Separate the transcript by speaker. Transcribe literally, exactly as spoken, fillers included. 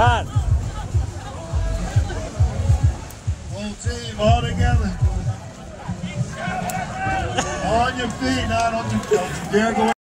Speaker 1: Right.
Speaker 2: Whole team all together. On your feet, not on your, don't you dare go